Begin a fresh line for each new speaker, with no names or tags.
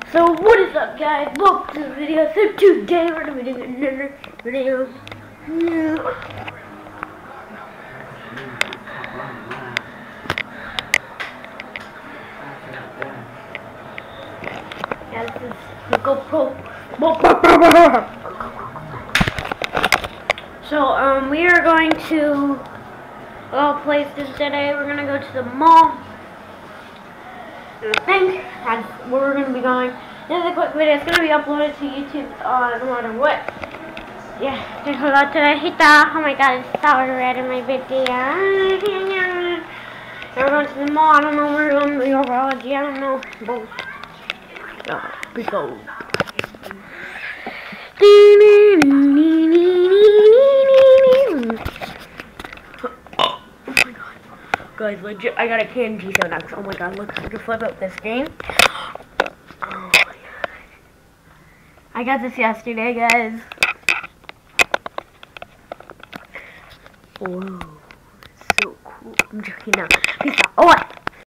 So what is up, guys? Welcome to the video. So today we're gonna be doing another video. Yeah, this is the GoPro. So we are going to places today. We're gonna go to the mall. And I think that's where we're going to be going. This is a quick video. It's going to be uploaded to YouTube no matter what. Yeah, thanks a lot today. Oh my god, it's so red in my video. And we're going to the mall. I don't know where we're going to be overology. I don't know. Both. Let's go. Guys, legit, I got a candy show next. Oh my god, look, I can flip up this game. Oh my god. I got this yesterday, guys. Whoa, so cool. I'm joking now. Peace out. Oh, what?